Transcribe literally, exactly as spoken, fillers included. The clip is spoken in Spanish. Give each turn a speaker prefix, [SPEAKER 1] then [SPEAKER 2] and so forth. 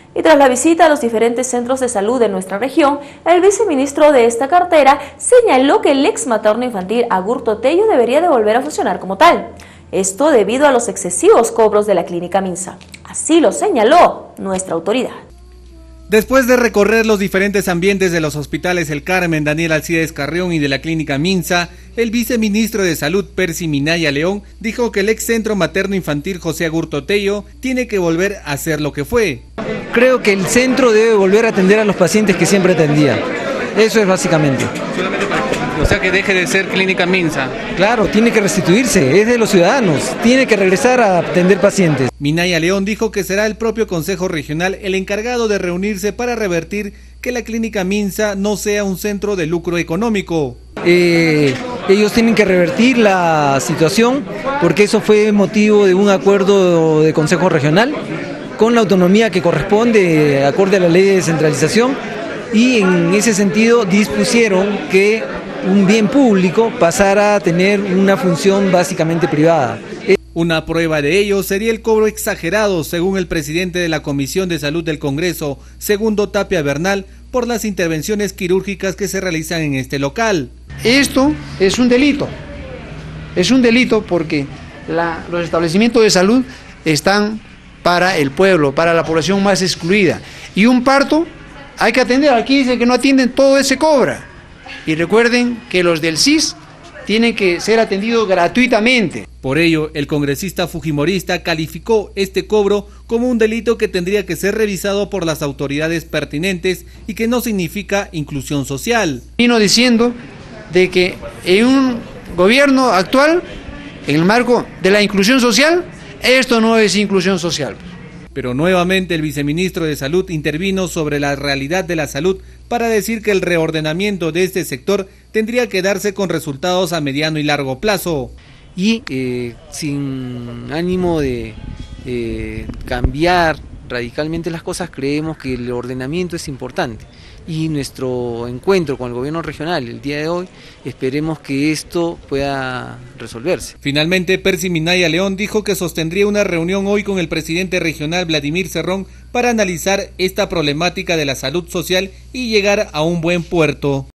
[SPEAKER 1] Y tras la visita a los diferentes centros de salud de nuestra región, el viceministro de esta cartera señaló que el ex materno infantil Agurto Tello debería de volver a funcionar como tal. Esto debido a los excesivos cobros de la clínica Minsa. Así lo señaló nuestra autoridad.
[SPEAKER 2] Después de recorrer los diferentes ambientes de los hospitales El Carmen, Daniel Alcides Carrión y de la clínica Minsa, el viceministro de Salud, Percy Minaya León, dijo que el ex centro materno infantil José Agurto Tello tiene que volver a ser lo que fue.
[SPEAKER 3] Creo que el centro debe volver a atender a los pacientes que siempre atendía. Eso es básicamente.
[SPEAKER 2] O sea, que deje de ser clínica Minsa.
[SPEAKER 3] Claro, tiene que restituirse, es de los ciudadanos, tiene que regresar a atender pacientes.
[SPEAKER 2] Minaya León dijo que será el propio Consejo Regional el encargado de reunirse para revertir que la clínica Minsa no sea un centro de lucro económico.
[SPEAKER 3] Eh, ellos tienen que revertir la situación porque eso fue motivo de un acuerdo de Consejo Regional con la autonomía que corresponde acorde a la ley de descentralización, y en ese sentido dispusieron que un bien público pasara a tener una función básicamente privada.
[SPEAKER 2] Una prueba de ello sería el cobro exagerado, según el presidente de la Comisión de Salud del Congreso, Segundo Tapia Bernal, por las intervenciones quirúrgicas que se realizan en este local.
[SPEAKER 4] Esto es un delito, es un delito porque la, los establecimientos de salud están para el pueblo, para la población más excluida, y un parto hay que atender. Aquí dice que no atienden, todo ese cobra. Y recuerden que los del C I S tienen que ser atendidos gratuitamente.
[SPEAKER 2] Por ello, el congresista fujimorista calificó este cobro como un delito que tendría que ser revisado por las autoridades pertinentes y que no significa inclusión social.
[SPEAKER 4] Vino diciendo de que en un gobierno actual, en el marco de la inclusión social, esto no es inclusión social.
[SPEAKER 2] Pero nuevamente el viceministro de Salud intervino sobre la realidad de la salud para decir que el reordenamiento de este sector tendría que darse con resultados a mediano y largo plazo.
[SPEAKER 3] Y eh, sin ánimo de eh, cambiar radicalmente las cosas, creemos que el ordenamiento es importante. Y nuestro encuentro con el gobierno regional el día de hoy, esperemos que esto pueda resolverse.
[SPEAKER 2] Finalmente, Percy Minaya León dijo que sostendría una reunión hoy con el presidente regional Vladimir Cerrón para analizar esta problemática de la salud social y llegar a un buen puerto.